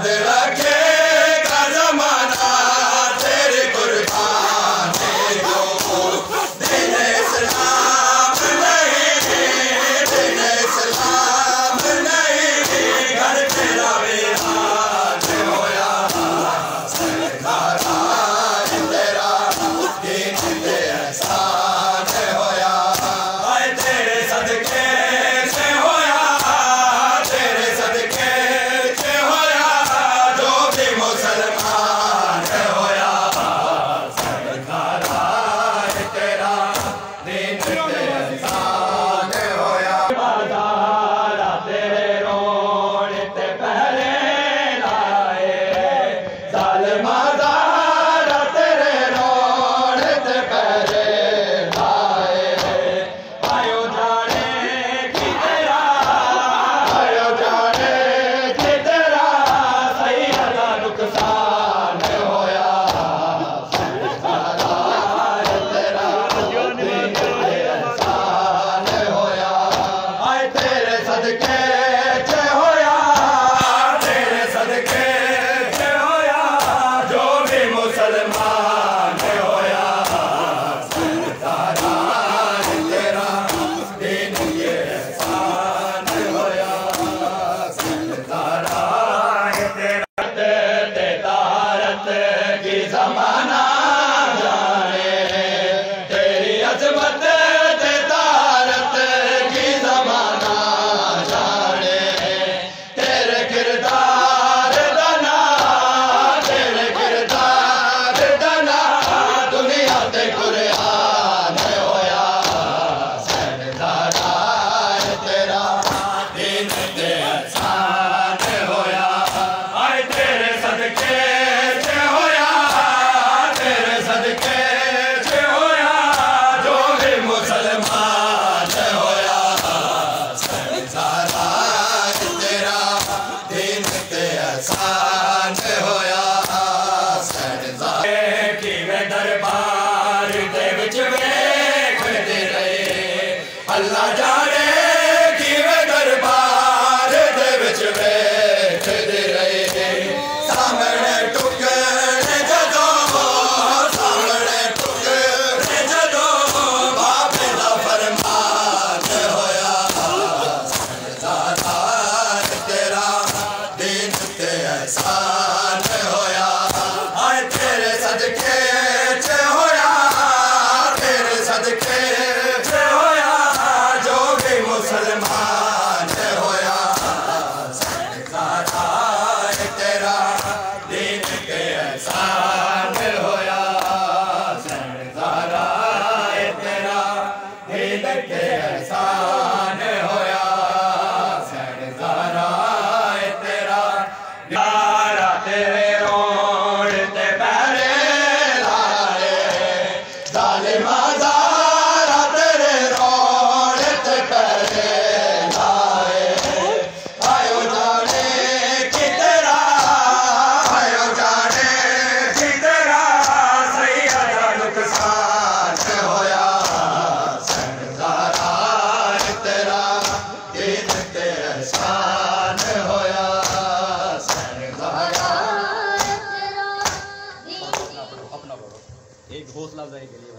अल्लाह जाने किवें दरबार दे विच बैठदे रहे सामने टुकड़े जदों बाबे दा फरमान होया सरदार तेरा दिन ते एहसान होया आए तेरे सदके च होया तेरे सदके मुसलमान होया सरदार तेरा दिन के एहसान होया सरदार तेरा दिन के एहसान होया सरदार तेरा यारा तेरे रोड ते पैरे लाए जालिमा ज़ारा तेरे रोड ते पैरे एक हौसला अफजाई के लिए